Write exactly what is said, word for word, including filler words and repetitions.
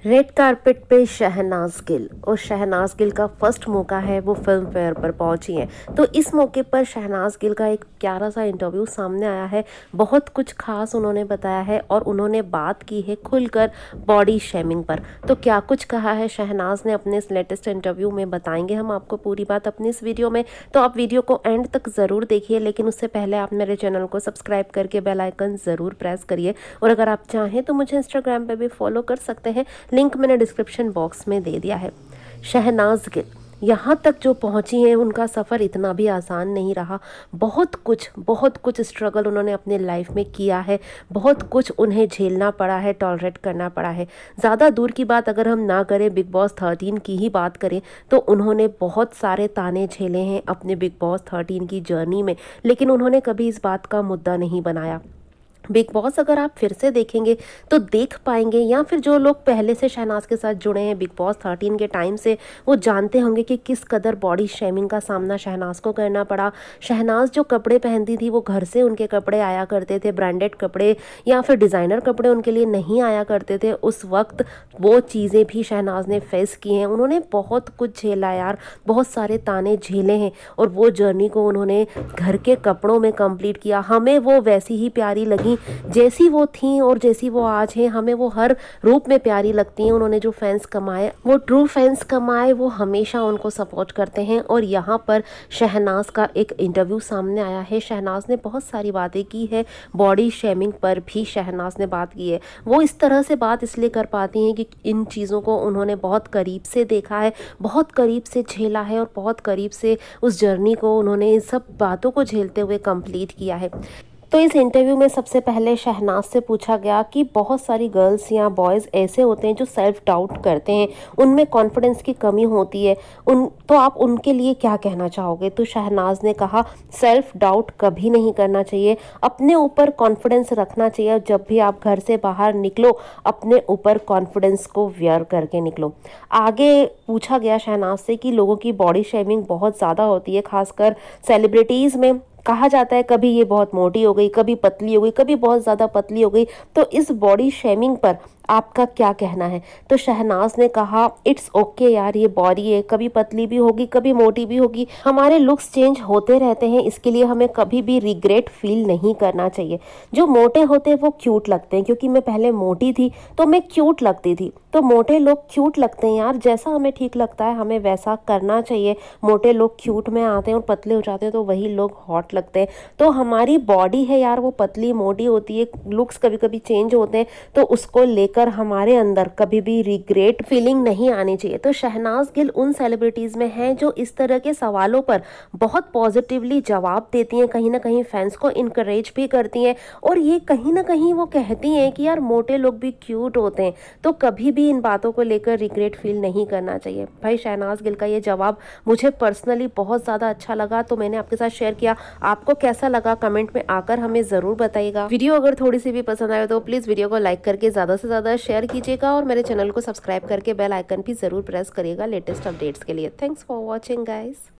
Red carpet पे शहनाज गिल और शहनाज गिल का फर्स्ट मौका है, वो फिल्म फेयर पर पहुंची हैं। तो इस मौके पर शहनाज गिल का एक प्यारा सा इंटरव्यू सामने आया है। बहुत कुछ खास उन्होंने बताया है और उन्होंने बात की है खुलकर बॉडी शेमिंग पर। तो क्या कुछ कहा है शहनाज ने अपने इस लेटेस्ट इंटरव्यू में, बताएंगे हम आपको पूरी बात अपनी इस वीडियो में। तो आप वीडियो को एंड तक ज़रूर देखिए, लेकिन उससे पहले आप मेरे चैनल को सब्सक्राइब करके बेल आइकन ज़रूर प्रेस करिए। और अगर आप चाहें तो मुझे इंस्टाग्राम पर भी फॉलो कर सकते हैं, लिंक मैंने डिस्क्रिप्शन बॉक्स में दे दिया है। शहनाज गिल यहाँ तक जो पहुँची हैं, उनका सफ़र इतना भी आसान नहीं रहा। बहुत कुछ बहुत कुछ स्ट्रगल उन्होंने अपने लाइफ में किया है, बहुत कुछ उन्हें झेलना पड़ा है, टॉलरेट करना पड़ा है। ज़्यादा दूर की बात अगर हम ना करें, बिग बॉस थर्टीन की ही बात करें, तो उन्होंने बहुत सारे ताने झेले हैं अपने बिग बॉस थर्टीन की जर्नी में, लेकिन उन्होंने कभी इस बात का मुद्दा नहीं बनाया। बिग बॉस अगर आप फिर से देखेंगे तो देख पाएंगे, या फिर जो लोग पहले से शहनाज के साथ जुड़े हैं बिग बॉस थर्टीन के टाइम से, वो जानते होंगे कि किस कदर बॉडी शेमिंग का सामना शहनाज को करना पड़ा। शहनाज जो कपड़े पहनती थी, वो घर से उनके कपड़े आया करते थे, ब्रांडेड कपड़े या फिर डिज़ाइनर कपड़े उनके लिए नहीं आया करते थे। उस वक्त वो चीज़ें भी शहनाज ने फेस की हैं। उन्होंने बहुत कुछ झेला यार, बहुत सारे ताने झेले हैं, और वो जर्नी को उन्होंने घर के कपड़ों में कंप्लीट किया। हमें वो वैसी ही प्यारी लगी जैसी वो थी और जैसी वो आज है। हमें वो हर रूप में प्यारी लगती हैं। उन्होंने जो फैंस कमाए, वो ट्रू फैंस कमाए, वो हमेशा उनको सपोर्ट करते हैं। और यहाँ पर शहनाज का एक इंटरव्यू सामने आया है। शहनाज ने बहुत सारी बातें की है, बॉडी शेमिंग पर भी शहनाज ने बात की है। वो इस तरह से बात इसलिए कर पाती हैं कि इन चीज़ों को उन्होंने बहुत करीब से देखा है, बहुत करीब से झेला है, और बहुत करीब से उस जर्नी को उन्होंने इन सब बातों को झेलते हुए कंप्लीट किया है। तो इस इंटरव्यू में सबसे पहले शहनाज से पूछा गया कि बहुत सारी गर्ल्स या बॉयज़ ऐसे होते हैं जो सेल्फ डाउट करते हैं, उनमें कॉन्फिडेंस की कमी होती है, उन तो आप उनके लिए क्या कहना चाहोगे। तो शहनाज ने कहा, सेल्फ डाउट कभी नहीं करना चाहिए, अपने ऊपर कॉन्फिडेंस रखना चाहिए। जब भी आप घर से बाहर निकलो, अपने ऊपर कॉन्फिडेंस को वेयर करके निकलो। आगे पूछा गया शहनाज से कि लोगों की बॉडी शेमिंग बहुत ज़्यादा होती है, खासकर सेलिब्रिटीज़ में। कहा जाता है कभी ये बहुत मोटी हो गई, कभी पतली हो गई, कभी बहुत ज़्यादा पतली हो गई। तो इस बॉडी शेमिंग पर आपका क्या कहना है। तो शहनाज ने कहा, इट्स ओके यार, ये बॉडी है, कभी पतली भी होगी, कभी मोटी भी होगी, हमारे लुक्स चेंज होते रहते हैं, इसके लिए हमें कभी भी रिग्रेट फील नहीं करना चाहिए। जो मोटे होते हैं वो क्यूट लगते हैं, क्योंकि मैं पहले मोटी थी तो मैं क्यूट लगती थी, तो मोटे लोग क्यूट लगते हैं यार। जैसा हमें ठीक लगता है हमें वैसा करना चाहिए। मोटे लोग क्यूट में आते हैं और पतले हो जाते हैं तो वही लोग हॉट लगते हैं। तो हमारी बॉडी है यार, वो पतली मोटी होती है, लुक्स कभी कभी चेंज होते हैं, तो उसको लेकर कर हमारे अंदर कभी भी रिग्रेट फीलिंग नहीं आनी चाहिए। तो शहनाज गिल उन सेलिब्रिटीज़ में हैं जो इस तरह के सवालों पर बहुत पॉजिटिवली जवाब देती हैं, कहीं ना कहीं फैंस को इनकरेज भी करती हैं, और ये कहीं ना कहीं वो कहती हैं कि यार मोटे लोग भी क्यूट होते हैं। तो कभी भी इन बातों को लेकर रिग्रेट फील नहीं करना चाहिए। भाई शहनाज गिल का ये जवाब मुझे पर्सनली बहुत ज़्यादा अच्छा लगा, तो मैंने आपके साथ शेयर किया। आपको कैसा लगा कमेंट में आकर हमें ज़रूर बताइएगा। वीडियो अगर थोड़ी सी भी पसंद आए तो प्लीज़ वीडियो को लाइक करके ज़्यादा से ज़्यादा शेयर कीजिएगा, और मेरे चैनल को सब्सक्राइब करके बेल आइकन भी जरूर प्रेस करिएगा लेटेस्ट अपडेट्स के लिए। Thanks for watching guys.